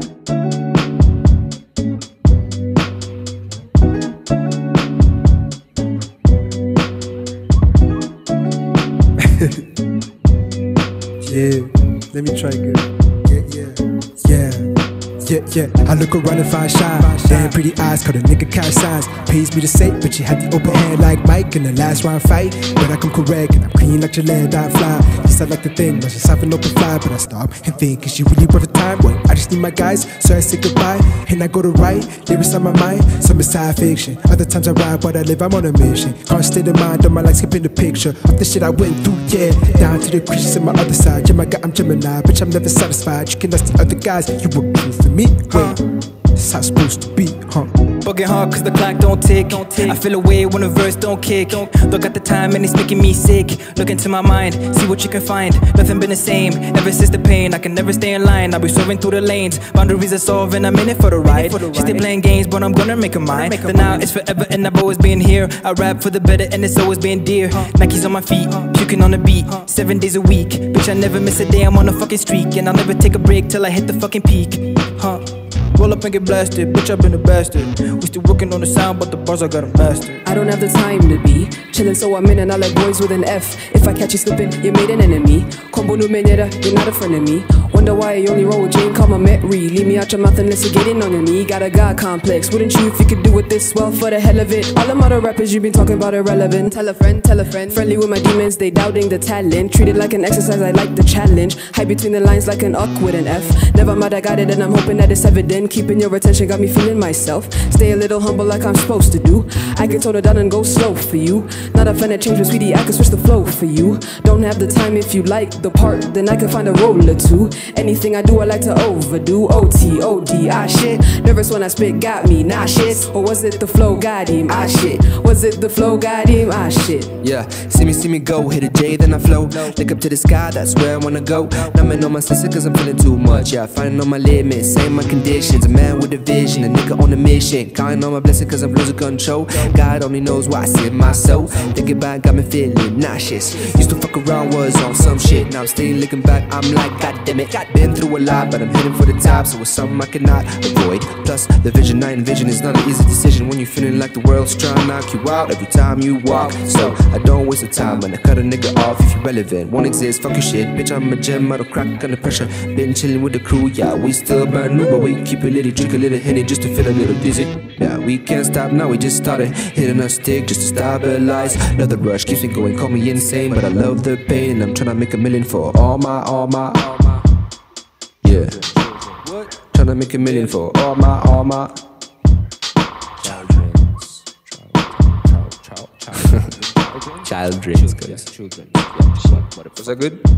Yeah, let me try again. Yeah. I look around and find shine. Damn pretty eyes, call a nigga cash signs. Pays me to say, but you had the open hand like Mike in the last round fight. But I come correct and I'm clean like Gillette, I fly. Yes, I like the thing, but just have an open fly. But I stop and think, is she really worth the time? Wait, I just need my guys, so I say goodbye. And I go to write, lyrics on my mind. Some is side fiction, other times I ride, but I live, I'm on a mission. Can't state of mind, don't my like skipping the picture of the shit I went through, yeah. Down to the creatures on my other side. Yeah, my God, I'm Gemini, bitch, I'm never satisfied. You can ask the other guys, you were true for me. Wait, this how it's supposed to be, huh? Bugging hard cause the clock don't tick. I feel away when the verse don't kick. Look at the time and it's making me sick. Look into my mind, see what you can find. Nothing been the same ever since the pain. I can never stay in line, I'll be swerving through the lanes. Boundaries are solving, I'm in it for the ride. She still playing games but I'm gonna make her mine. The now is forever and I've always been here. I rap for the better and it's always been dear. Nikes on my feet, puking on the beat 7 days a week, bitch I never miss a day, I'm on a fucking streak. And I'll never take a break till I hit the fucking peak, huh? Roll up and get blasted, bitch I've been a bastard. We still working on the sound but the bars I got 'em mastered. I don't have the time to be chillin', so I'm in and I like boys with an F. If I catch you slipping, you made an enemy. Combo no menera, you're not a friend of me. Wonder why I only roll with Jane, call my Metri. Leave me out your mouth unless you're getting on your knee. Got a God complex, wouldn't you if you could do it this well for the hell of it? All them other rappers you been talking about irrelevant. Tell a friend, friendly with my demons, they doubting the talent. Treated like an exercise, I like the challenge. Hide between the lines like an awk with an F. Never mind, I got it and I'm hoping that it's evident. Keeping your attention got me feeling myself. Stay a little humble like I'm supposed to do. I can tone it down and go slow for you. Not a fan of change, but sweetie, I can switch the flow for you. Don't have the time if you like the part, then I can find a role or two. Anything I do, I like to overdo. OT, OD, ah shit. Nervous when I spit, got me, nah shit. Or was it the flow, got him, ah shit. Was it the flow, got him, ah shit. Yeah, see me go, hit a J, then I flow. Look up to the sky, that's where I wanna go. Numbing on my senses cause I'm feeling too much. Yeah, finding on my limits, saying my conditions. A man with a vision, a nigga on a mission. Counting on my blessing cause I'm losing control. God only knows why I see in my soul. Thinking back, got me feeling nauseous. Used to fuck around, was on some shit. Now I'm still looking back, I'm like, god damn it. Been through a lot, but I'm heading for the top. So it's something I cannot avoid. Plus, the vision I envision is not an easy decision when you're feeling like the world's trying to knock you out every time you walk. So I don't waste the time when I cut a nigga off if you're relevant. Won't exist, fuck your shit, bitch I'm a gem, I don't crack under pressure. Been chilling with the crew, yeah, we still brand new, but we keep a little, drink a little Henny just to feel a little dizzy. Yeah, we can't stop now, we just started hitting a stick just to stabilize. Love the rush, keeps me going, call me insane, but I love the pain. I'm trying to make a million for all my yeah, trying to make a million for all my child dreams, guys. Was that good?